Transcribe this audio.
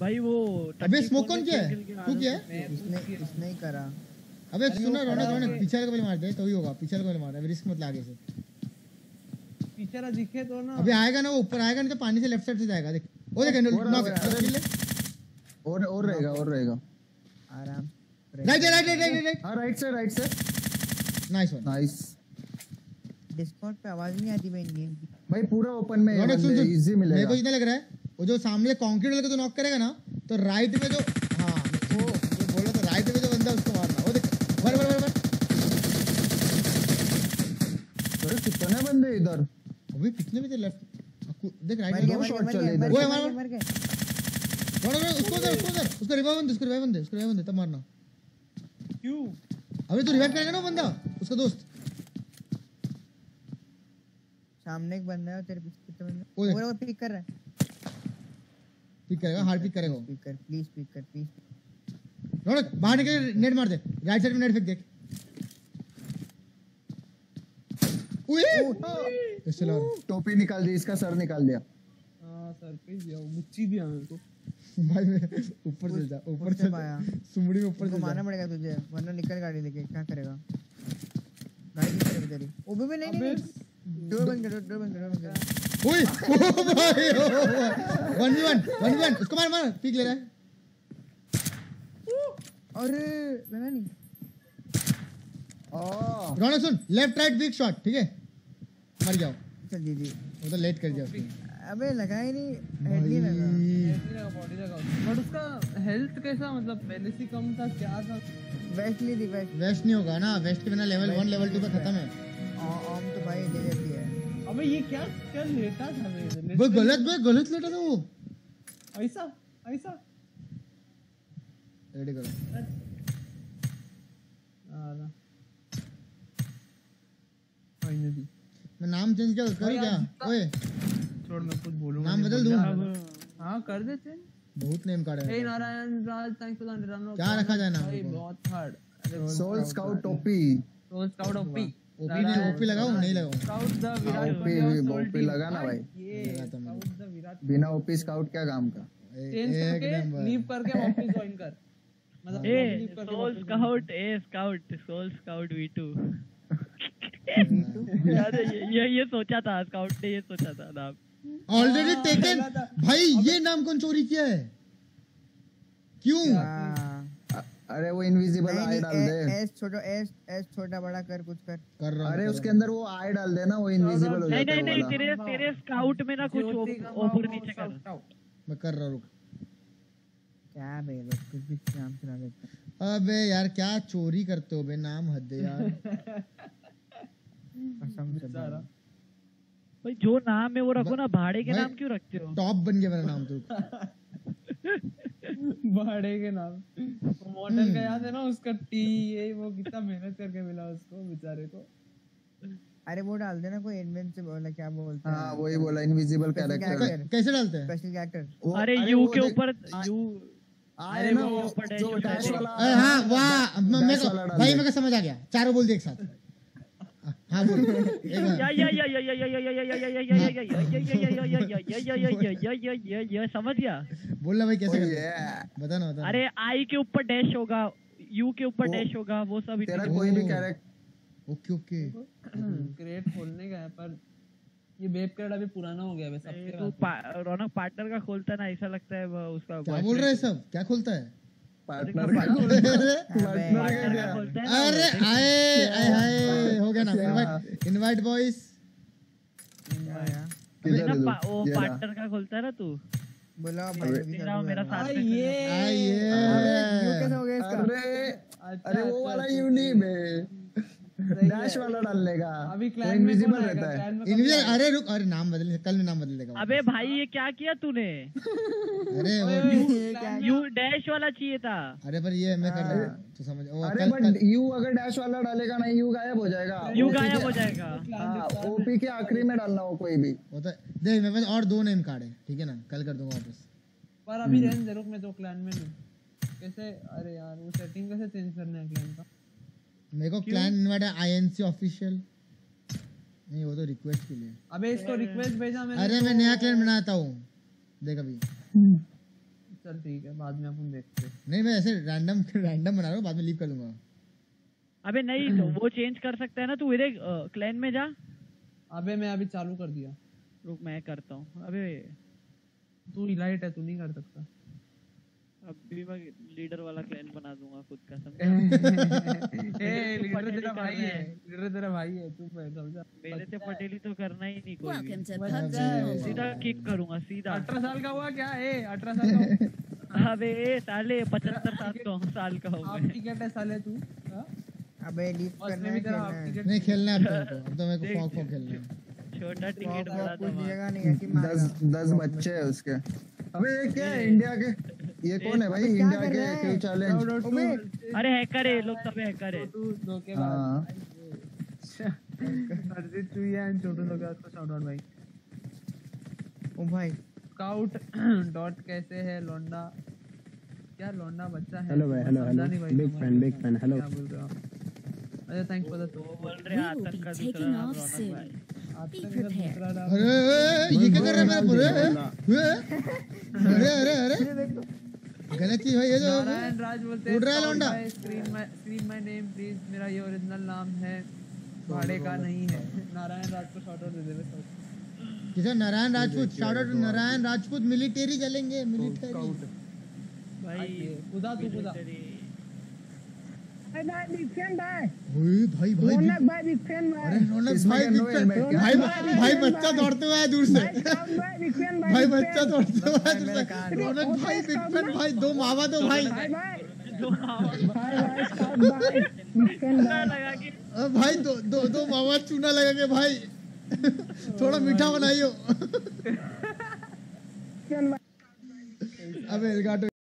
भाई वो अबे स्मोक कौन किया है? तू किया है? इसने ही करा। अबे सुना रौनक पीछे वाले को पहले मार दे तो ही होगा। पीछे वाले को पहले मार, अबे रिस्क मत ले आगे से। पीछे वाला दिखे तो ना। अबे आएगा ना वो, ऊपर आएगा नहीं तो पानी से लेफ्ट साइड से जाएगा। देख वो देख नॉक और रहेगा आराम। राइट हां राइट से नाइस वन। नाइस। डिस्कॉर्ड पे आवाज नहीं आती भाई गेम की। भाई पूरा ओपन में रौनक सुन इजी मिलेगा। मेरे को इतना लग रहा है वो जो सामने कंक्रीट वाले को तो नॉक करेगा ना, तो राइट में जो हां वो जो बोला तो राइट में जो बंदा उसको मारना। वो देख बर अरे कितने बंदे इधर? अबे कितने बंदे लेफ्ट देख राइट मर में। गया वो मर गया। उसको रिवाइव दे तब मारना। क्यों? अबे तू रिवाइव करेगा ना बंदा, उसका दोस्त। सामने एक बंदा है तेरे पीछे कितने बंदे? वो वो पिक कर रहा है। पिक करेगा, हार्ड पिक करेगा। पिक कर प्लीज। रौनक बाहर निकल, नेट मार दे। राइट साइड में नेट फेंक देख। चलो टोपी निकाल दी, इसका सर निकाल दिया। हां सर पे दिया, मुच्ची दिया मेरे को। भाई ऊपर चल जा, ऊपर चल पाया। सुमड़ी में ऊपर चल जा। मारना पड़ेगा तुझे वरना निकल गाड़ी लेके। क्या करेगा? गाड़ी किस तरफ तेरी? ओ बे नहीं डोर बंद कर। ओए ओ भाई 1v1 उसको मार पीक ले रहा है। अरे लगा नहीं। रौनक सुन, लेफ्ट राइट बिग शॉट, ठीक है? मर जाओ। चल दीदी वो तो लेट कर दिया उसने। अबे लगा ही नहीं, हेड नहीं लगा। बॉडी लगा। बट उसका हेल्थ कैसा, मतलब पहले से कम था क्या था? वेस्ट ली थी। वेस्ट नहीं होगा ना, वेस्ट के बिना लेवल 1 लेवल 2 पे खत्म है। ओम तो भाई ले जाती है। अबे ये क्या लेटा था मेरे? वो गलत लेटा था वो। ऐसा रेडी करो। फाइनली मैं नाम चेंज करूं क्या? ओए छोड़, मैं कुछ बोलूंगा। नाम बदल दूं? हां कर देते। बहुत नेम कार्ड है। Hey Narayan Raj, thanks for the run. क्या रखा जाए नाम? भाई बहुत हार्ड। सोल स्काउट टोपी। ओपी लगाऊं नहीं लगाऊं? स्काउट द विराट ओपी लगा ना भाई। स्काउट द विराट बिना ओपी स्काउट क्या काम का? चेंज करके लीव करके वापस ज्वाइन कर। मतलब सोल स्काउट V2 यार ये सोचा था, स्काउट ने ये सोचा था नाम। ऑलरेडी टेकन भाई। ये नाम कौन चोरी किया है? क्यों? अरे वो इनविजिबल आई डाल दे। एस छोटा बड़ा कर कुछ कर रहा हूं। अरे उसके अंदर वो आई डाल देना, वो इनविजिबल हो जाता है। नहीं तेरे स्काउट में ना कुछ ऊपर नीचे कर। मैं कर रहा हूं, रुक। क्या बे लोग कुछ भी नाम सुना देते। अबे यार क्या चोरी करते हो बे, नाम हद है यार। कसम से भाई जो नाम है वो रखो ना, भाड़े के नाम क्यों रखते हो? टॉप बन गया मेरा नाम तो। भाड़े के नाम मॉडल का याद है ना उसका टी, वो कितना मेहनत करके मिला उसको बेचारे को। अरे वो डाल देना कोई इनविजिबल, क्या बोलते हैं? हां वही बोला, इनविजिबल कैरेक्टर। कैसे डालते हैं? Special character. अरे यू के ऊपर यू। अरे वो ऊपर जो डैश वाला। हां वाह, भाई मेरे को समझ आ गया। चारों बोल दे एक साथ। हाँ बोल। समझ गया? बोलना भाई कैसे बता ना। अरे आई के ऊपर डैश होगा, यू के ऊपर डैश होगा, वो सब। तेरा कोई भी कैरेक्टर। ओके क्रिएट खोलने का है, पर ये वेब क्रेड अभी पुराना हो गया है सबके। तो रौनक पार्टनर का खोलता है ना, ऐसा लगता है उसका। क्या बोल रहा है सब? क्या खोलता है? पार्टनर का खोलता है। अरे आए हो गया ना। Invite boys. वो पार्टनर का खोलता है ना तू। बोला मेरा साथ कैसे हो गया इसका? अरे वो वाला यूनिक है, डैश वाला डालने का। अभी क्लैन इनविजिबल रहता है। इनविजिबल। अरे रुक, अरे नाम बदल, कल में नाम बदल देगा। अबे भाई ये क्या किया तूने? अरे यू डैश वाला चाहिए था। अरे पर ये मैं कर रहा हूं तो समझ। अरे बट यू अगर डैश वाला डालेगा ना, यू गायब हो जाएगा। यू गायब हो जाएगा। ओपी के आखिरी में डालना हो कोई भी। वो तो देख मेरे पास और 2 नेम कार्ड है, ठीक है ना? कल कर दूंगा वापस। पर अभी रहने दे, रुक मैं तो क्लैन में कैसे। अरे यार वो सेटिंग कैसे चेंज करना है क्लैन का? मेरे को क्लैन इनवाइट है INC ऑफिशियल नहीं, वो तो रिक्वेस्ट के लिए। अबे इसको रिक्वेस्ट भेजा मैंने। अरे मैं नया क्लैन बनाता हूँ, देख अभी। चल ठीक है, बाद में अपन देखते हैं। नहीं मैं ऐसे रैंडम रैंडम बना रहा हूँ, बाद में लीव कर दूंगा। अबे नहीं तो वो चेंज कर सकता है ना, तू इधर क्लैन में जा। अबे मैं अभी चालू कर दिया। रुक मैं करता हूँ। अबे तू इलाइट है, तू नहीं कर सकता। अभी मैं लीडर वाला क्लैन बना दूंगा खुद का, समझा? ए लीडर तेरा भाई है, लीडर तेरा भाई है, तू समझा। मेरे से पटेली तो करना ही नहीं कोई Welcome to भी। PUBG सीधा Mobile. किक करूंगा सीधा। 18 साल का हुआ क्या? 18 साल का अबे साले 75 साल का हो आप गए। टिकट है साले तू। हाँ? अबे लीव बस करना में है, भी तेरा खेलना हाफ है। टिकट। नहीं खेलना है अब तो मेरे को फॉक फॉक खेलना है। छोटा टिकट फॉक बड़ा वॉक कुछ दबा। दिएगा नहीं, ऐसे ही मारेगा। 10 बच्चे हैं उसके। अबे ये क्या है इंडिया के? ये कौन है भाई क्या इंडिया कर के रहा है? क्यू चैलेंज? ओबे अरे हैकर है, लोग सब हैकर है। तू धोखे हाँ। अर्जित चुईया एंड छोटू लोग उसको शाउट आउट भाई। ओ भाई स्काउट डॉट कैसे है लौंडा? क्या लौंडा बच्चा है? हेलो भाई, हेलो, समझा हेलो। नहीं भाई, बिग समझा फैन, नहीं बिग फैन, हेलो। क्या बोल रहे हो आप? अरे थैंक्स फॉर द वो बोल We रहे हैं will आतंक be का taking दूसरा नाम off रौनक soon. भाई। Be prepared. अरे ये क्या कर रहा है मेरे पूरे? अरे अरे अरे गलत चीज भाई ये जो नारायण राज बोलते हैं उड़ रहा है लौंडा। स्क्रीन माय नेम प्लीज, मेरा ये ओरिजिनल नाम है, भाड़े का नहीं है। नारायण राज को शॉट आउट दे दे बस। किसे? Narayan Rajput. Shout out Narayan Rajput. Military चलेंगे, मिलिट्री। भाई खुदा तू खुदा। ओए भाई भाई अरे रौनक इसमें भाई क्या नो हेलमेट क्या? भाई बच्चा दौड़ते हुए आया दूर से। भाई बच्चा दौड़ते हुए आया दूर से। रौनक भाई बिग फैन भाई, दो मावा दो भाई। लगा कि भाई दो मावा चूना लगा के भाई। थोड़ा मीठा बनाइयो। अबे एलगाटो